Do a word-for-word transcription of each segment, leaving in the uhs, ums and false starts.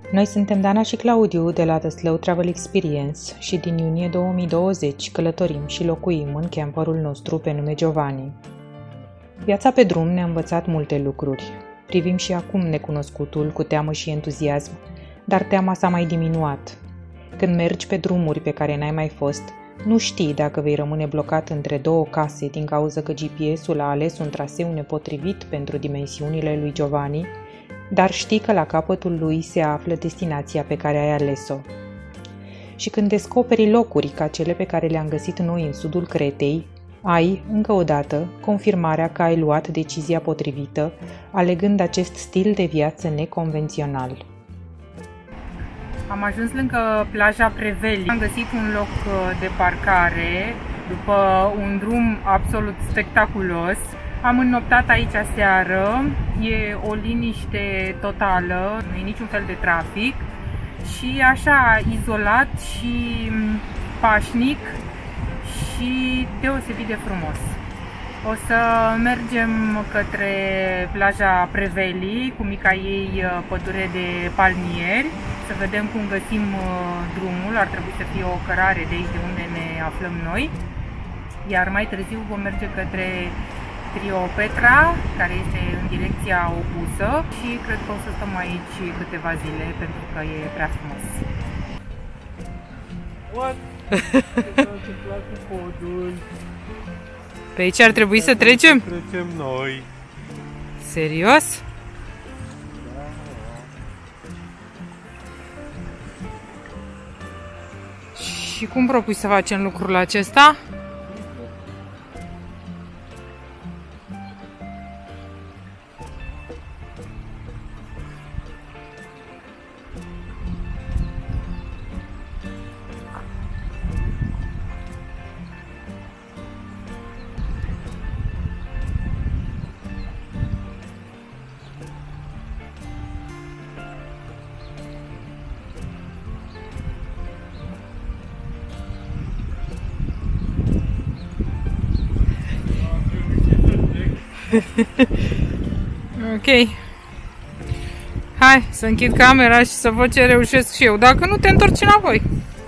Noi suntem Dana și Claudiu de la The Slow Travel Experience și din iunie două mii douăzeci călătorim și locuim în camperul nostru pe nume Giovanni. Viața pe drum ne-a învățat multe lucruri. Privim și acum necunoscutul cu teamă și entuziasm, dar teama s-a mai diminuat. Când mergi pe drumuri pe care n-ai mai fost, nu știi dacă vei rămâne blocat între două case din cauza că G P S-ul a ales un traseu nepotrivit pentru dimensiunile lui Giovanni, dar știi că la capătul lui se află destinația pe care ai ales-o. Și când descoperi locuri ca cele pe care le-am găsit noi în sudul Cretei, ai, încă o dată, confirmarea că ai luat decizia potrivită, alegând acest stil de viață neconvențional. Am ajuns lângă plaja Preveli. Am găsit un loc de parcare după un drum absolut spectaculos. Am înnoptat aici aseară, e o liniște totală, nu e niciun fel de trafic și așa izolat și pașnic și deosebit de frumos. O să mergem către plaja Preveli cu mica ei pădure de palmieri, să vedem cum găsim drumul, ar trebui să fie o cărare de aici de unde ne aflăm noi, iar mai târziu vom merge către Trio Petra, care este în direcția opusă și cred că o să stăm aici câteva zile pentru că e prea frumos. What? Ce podul? Pe aici ar trebui să trecem? Trecem noi. Serios? Și cum propui să facem lucrul acesta? Ok. Hai să închid camera și să văd ce reușesc și eu. Dacă nu, te întorci înapoi.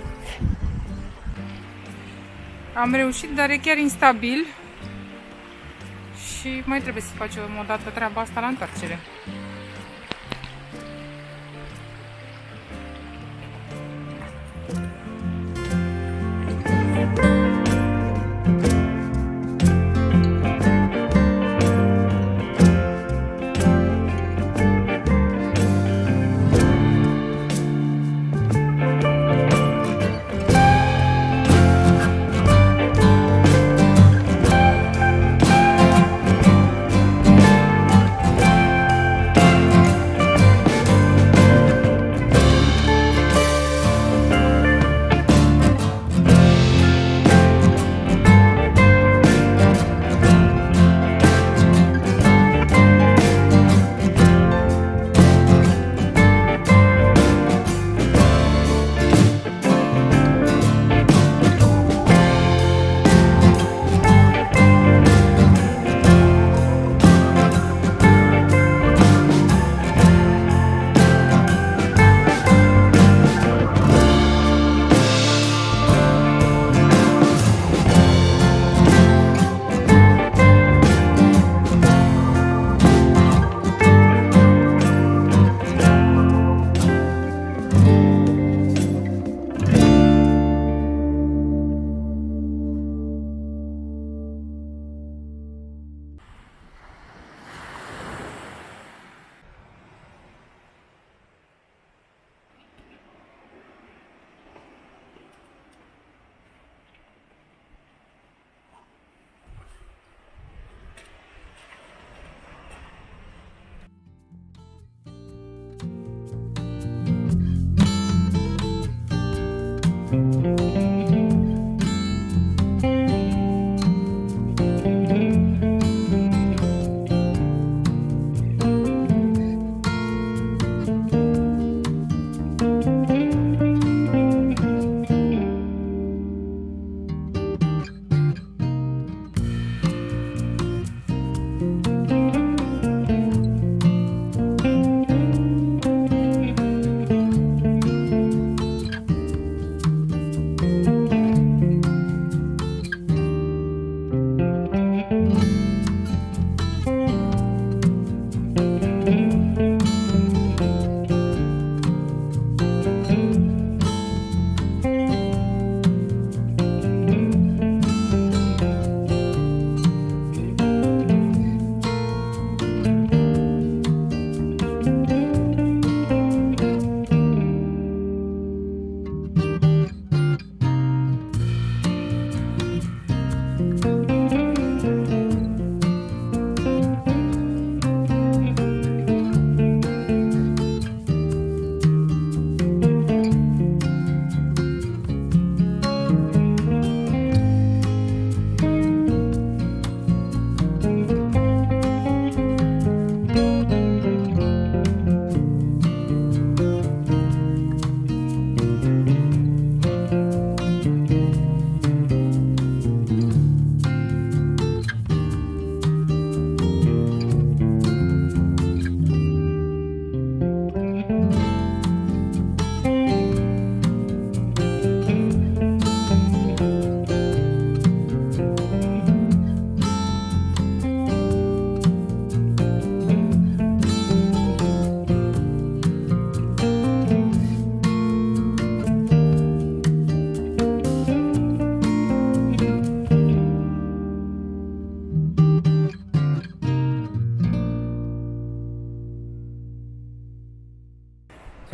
Am reușit, dar e chiar instabil. Și mai trebuie să facem o dată treaba asta la întoarcere.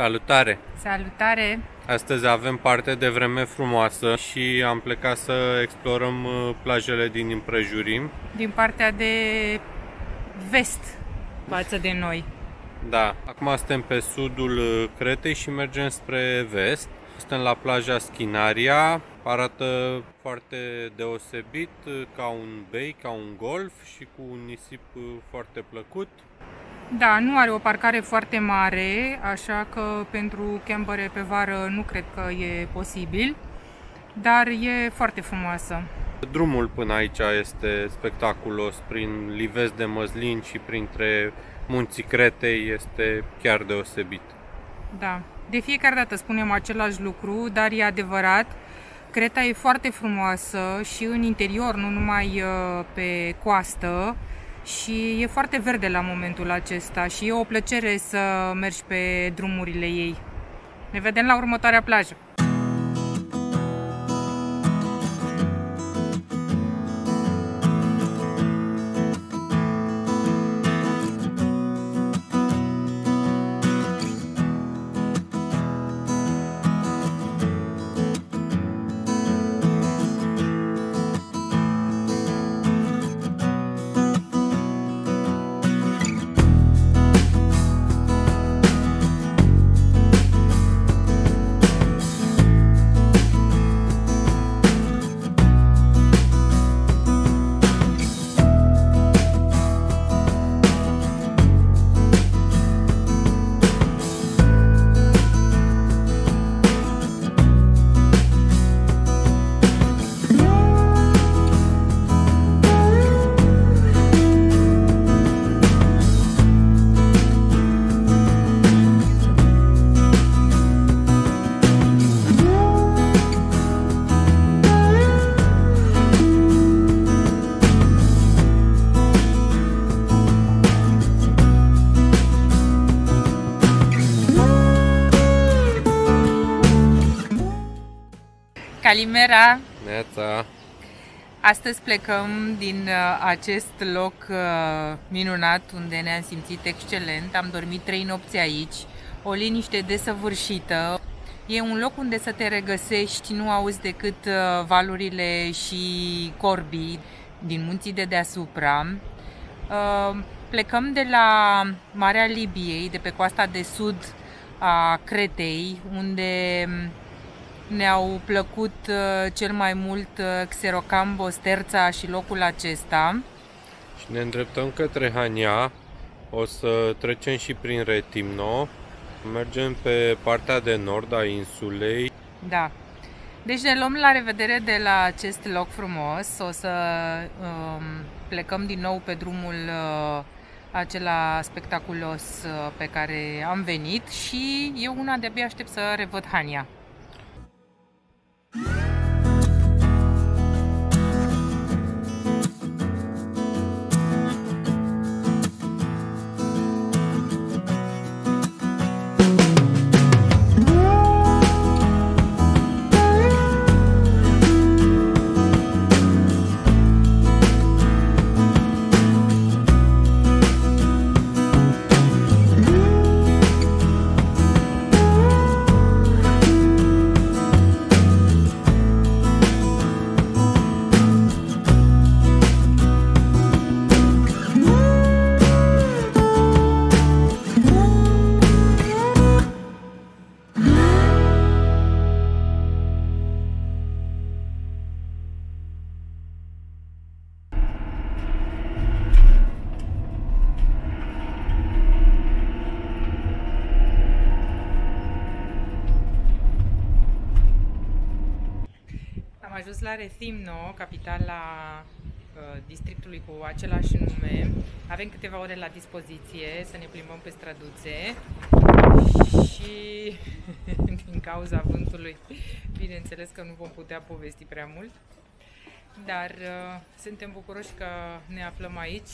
Salutare! Salutare! Astăzi avem parte de vreme frumoasă și am plecat să explorăm plajele din împrejurim. Din partea de vest față de noi. Da, acum suntem pe sudul Cretei și mergem spre vest. Suntem la plaja Schinaria, arată foarte deosebit, ca un bei, ca un golf și cu un nisip foarte plăcut. Da, nu are o parcare foarte mare, așa că pentru campere pe vară nu cred că e posibil, dar e foarte frumoasă. Drumul până aici este spectaculos, prin livezi de măslin și printre munții Cretei este chiar deosebit. Da, de fiecare dată spunem același lucru, dar e adevărat. Creta e foarte frumoasă și în interior, nu numai pe coastă, și e foarte verde la momentul acesta și e o plăcere să mergi pe drumurile ei. Ne vedem la următoarea plajă! Calimera! Neața! Astăzi plecăm din acest loc minunat unde ne-am simțit excelent. Am dormit trei nopți aici, o liniște desăvârșită. E un loc unde să te regăsești, nu auzi decât valurile și corbii din munții de deasupra. Plecăm de la Marea Libiei, de pe coasta de sud a Cretei, unde ne-au plăcut cel mai mult Xerocambos, Terța și locul acesta. Și ne îndreptăm către Hania. O să trecem și prin Retimno. Mergem pe partea de nord a insulei. Da. Deci ne luăm la revedere de la acest loc frumos. O să um, plecăm din nou pe drumul uh, acela spectaculos uh, pe care am venit și eu una de-abia aștept să revăd Hania. Am ajuns la Rethymno, capitala uh, districtului cu același nume. Avem câteva ore la dispoziție să ne plimbăm pe străduțe și din cauza vântului, bineînțeles că nu vom putea povesti prea mult, dar uh, suntem bucuroși că ne aflăm aici.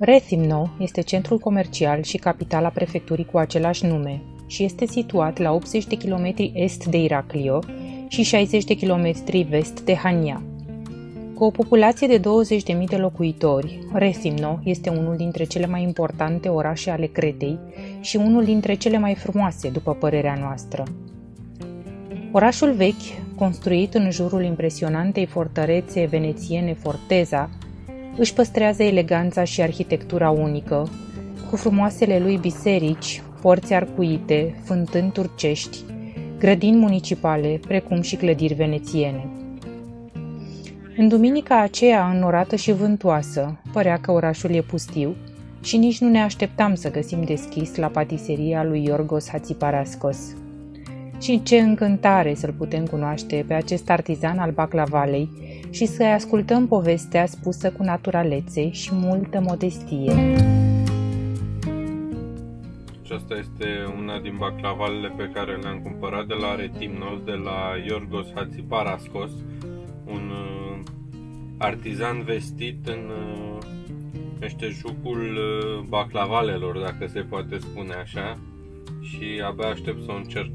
Rethymno este centrul comercial și capitala prefecturii cu același nume și este situat la optzeci de kilometri est de Iraklio și șaizeci de kilometri vest de Hania. Cu o populație de douăzeci de mii de locuitori, Rethymno este unul dintre cele mai importante orașe ale Cretei și unul dintre cele mai frumoase, după părerea noastră. Orașul vechi, construit în jurul impresionantei fortărețe venețiene Forteza, își păstrează eleganța și arhitectura unică, cu frumoasele lui biserici, porți arcuite, fântâni turcești, grădini municipale, precum și clădiri venețiene. În duminica aceea înnorată și vântoasă, părea că orașul e pustiu și nici nu ne așteptam să găsim deschis la patiseria lui Iorgos Hatziparascos. Și ce încântare să-l putem cunoaște pe acest artizan al baclavalei și să-i ascultăm povestea spusă cu naturalețe și multă modestie. Aceasta este una din baclavalele pe care le-am cumpărat de la Rethymnos, de la Iorgos Hatziparascos, un artizan vestit în meșteșugul baclavalelor, dacă se poate spune așa, și abia aștept să o încerc.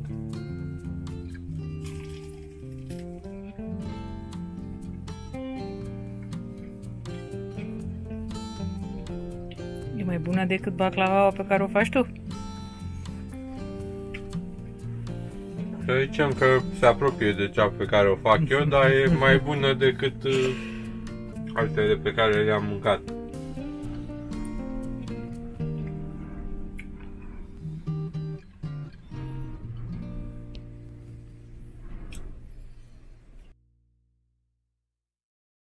E mai bună decât baclavaua pe care o faci tu? Să zicem că se apropie de cea pe care o fac eu, dar e mai bună decât altele pe care le-am mâncat.